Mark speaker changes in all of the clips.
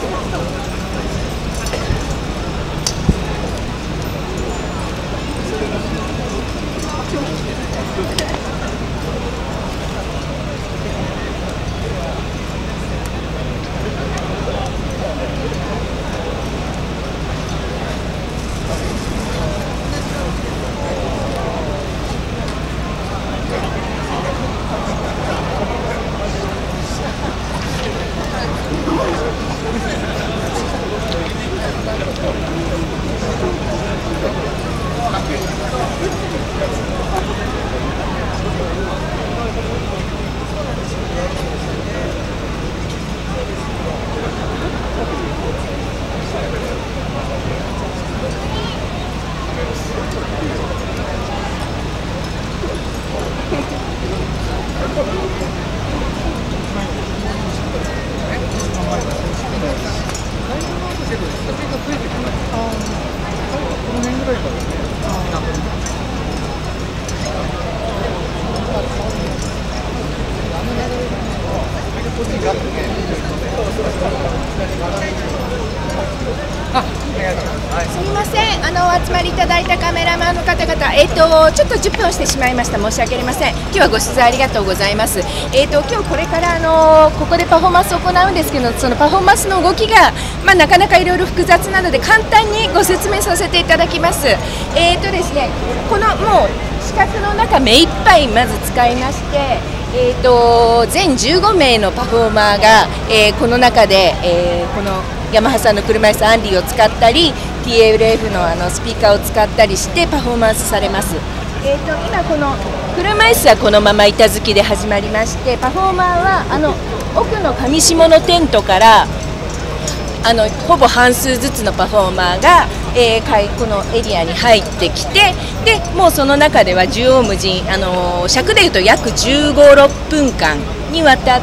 Speaker 1: すみません、お集まりいただいたカメラマンの方々、ちょっと10分してしまいました。申し訳ありません。今日はご取材ありがとうございます。今日これからここでパフォーマンスを行うんですけど、そのパフォーマンスの動きがなかなかいろいろ複雑なので簡単にご説明させていただきます。ですね、このもう四角の中目いっぱいまず使いまして。全15名のパフォーマーが、この中で、このヤマハさんの車椅子アンディを使ったり TLF のスピーカーを使ったりしてパフォーマンスされます。今この車椅子はこのまま板付きで始まりまして、パフォーマーは奥の上下のテントからほぼ半数ずつのパフォーマーが、このエリアに入ってきて、でもうその中では縦横無尽、尺でいうと約15、6分間にわたって、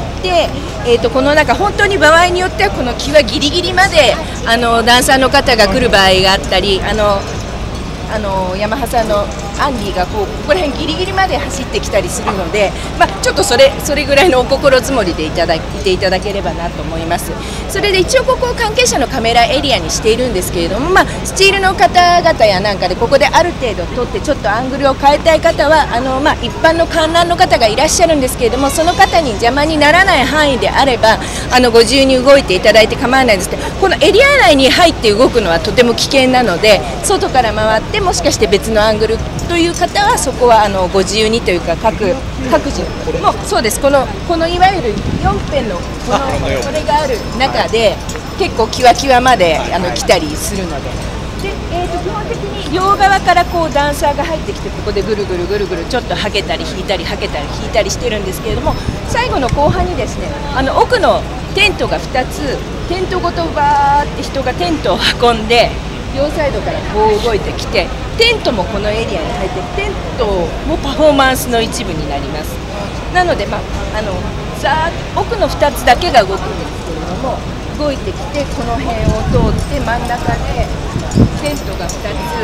Speaker 1: この中本当に場合によってはこの際ギリギリまでダンサーの方が来る場合があったり、ヤマハさんのアンディがここら辺ギリギリまで走ってきたりするので、ちょっとそれぐらいのお心づもりでいていただければなと思います。それで一応ここを関係者のカメラエリアにしているんですけれども、スチールの方々やなんかでここである程度撮ってちょっとアングルを変えたい方は一般の観覧の方がいらっしゃるんですけれども、その方に邪魔にならない範囲であればご自由に動いていただいて構わないんですけど、このエリア内に入って動くのはとても危険なので、外から回ってもしかして別のアングルという方はそこはご自由にというか各自もうそうです。このいわゆる4辺のこれがある中で結構キワキワまで来たりするので。で基本的に両側からこうダンサーが入ってきて、ここでぐるぐるぐるぐるちょっとはけたり引いたりはけたり引いたりしてるんですけれども、最後の後半にですね奥のテントが2つ、テントごとバーって人がテントを運んで両サイドからこう動いてきて、テントもこのエリアに入って、テントもパフォーマンスの一部になります。なので、奥の2つだけが動くんですけれども、動いてきてこの辺を通って真ん中でテントが2つ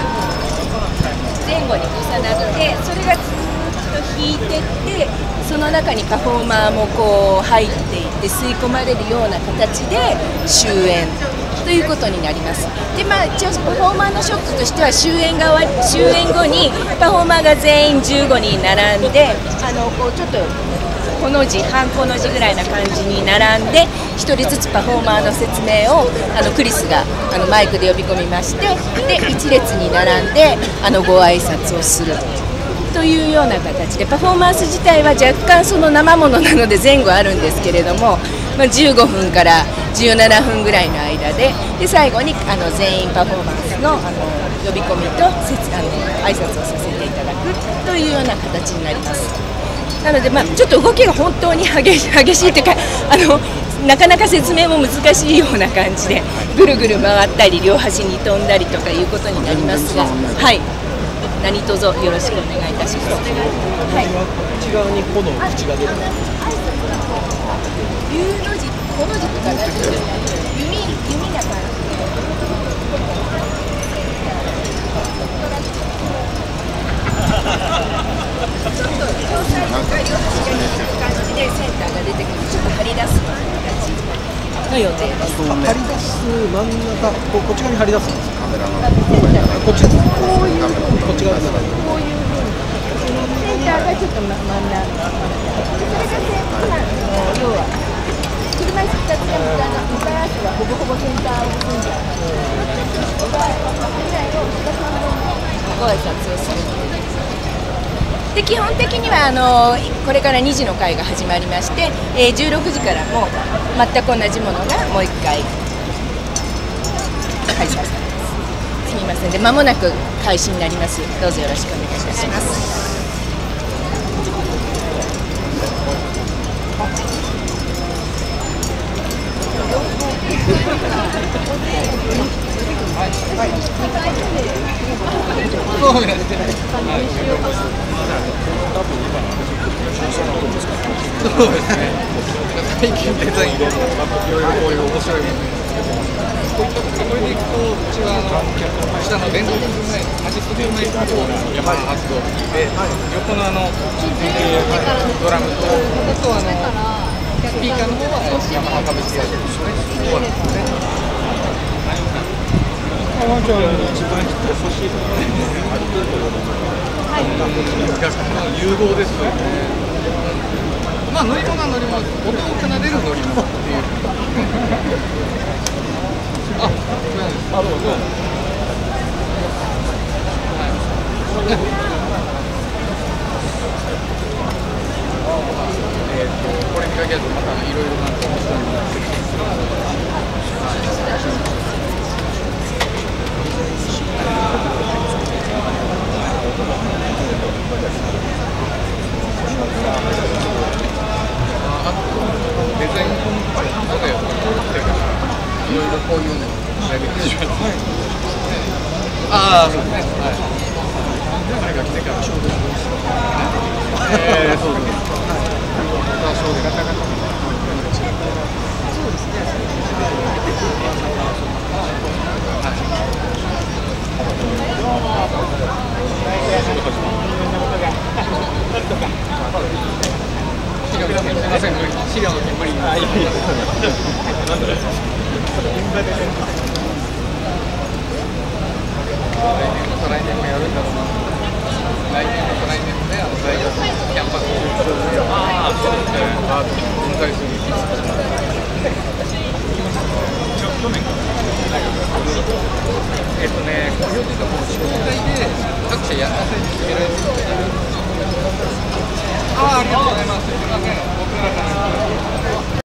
Speaker 1: 前後に重なって、それがずっと引いてって、その中にパフォーマーもこう入っていって吸い込まれるような形で終演ということになります。で一応パフォーマーのショットとしては終演後にパフォーマーが全員15人並んでこうちょっとこの字半この字ぐらいな感じに並んで1人ずつパフォーマーの説明をクリスがマイクで呼び込みまして、で1列に並んでご挨拶をするというような形で、パフォーマンス自体は若干その生ものなので前後あるんですけれども、15分から17分ぐらいの間で、最後に全員パフォーマンスの呼び込みと挨拶をさせていただくというような形になります。なのでちょっと動きが本当に激しいというかなかなか説明も難しいような感じでぐるぐる回ったり両端に飛んだりとかいうことになりますが、はい、何卒よろしくお願いいたします。はい、
Speaker 2: 内側にこの口が出る。
Speaker 1: U の字、この字とか弓な感じで。両サイドが両端が引く感じでセンターが出てくる、ちょっと張り出すような形の予定です。
Speaker 3: 目。
Speaker 2: 張り出す真ん中、こっち側に張り出すんですか。
Speaker 3: カメラの
Speaker 2: こっちですか。
Speaker 1: こういう
Speaker 2: こっち側ですか。
Speaker 1: こういうふうにセンターがちょっと真ん中、それが要は車椅子2つが向かい合わせはほぼほぼセンターを結んでぐらいのご挨拶をする。で基本的にはこれから2時の会が始まりまして、16時からも全く同じものがもう1回開催されます。すみませんで間もなく開始になります。どうぞよろしくお願いいたします。
Speaker 3: そうですね。最近デザインいろいろこういう面白いものこれでいくとうちは下の連続前80秒前のヤマハ発動機で横のドラムとあとスピーカーの方はヤマハ株式会社ですね。そうなんですね。
Speaker 2: ワンちゃんに一番欲しいのは
Speaker 3: 融合ですよね。まあ乗り物は乗り物、音を奏でる乗り物っていう。あ、そうなんです。どうぞ。これに限らずまたいろいろなんか面白いのが出てきます。デザインコンパニーとかやってからいろいろこういうのを仕上げてしまいます。ああ、そうですね。はい。あれが来てから勝負です。そうです。勝負ガタガタ。そうですね。資料の手無理。来年もやるんだろうな。来年も再来年もね、大学キャンパス分解する。この予定がもう招待で各社やらせに決められてるので。ありがとうございます。すみません。僕らから